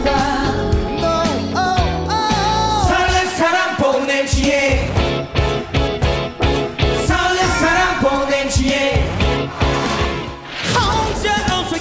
설렌 사랑 보냄치에 설렌 사랑 보냄치에 혼자 없어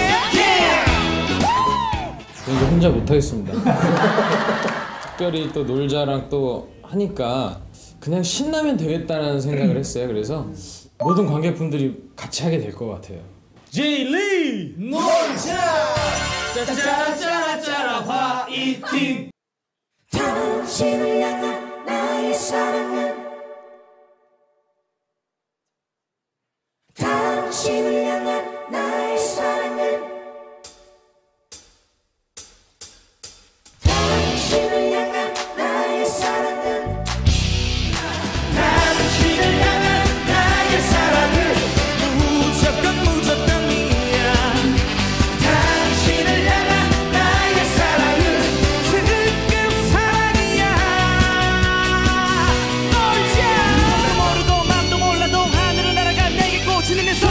이거 혼자 못하겠습니다. 특별히 또 놀자랑 또 하니까 그냥 신나면 되겠다는 생각을 했어요. 그래서 모든 관객분들이 같이 하게 될 것 같아요. 제일리 놀자 짜짜짜라짜라 화이팅 당신을 향한 나의 사랑은 당신을 향한 나의 사랑은 당신을 향한 나의 사랑은 당신을 향한 나의 사랑은 무조건이야 당신을 향한 나의 사랑은 특급 사랑이야 놀자 모르고 맘도 몰라도 하늘을 날아가 내게 꽂히는 내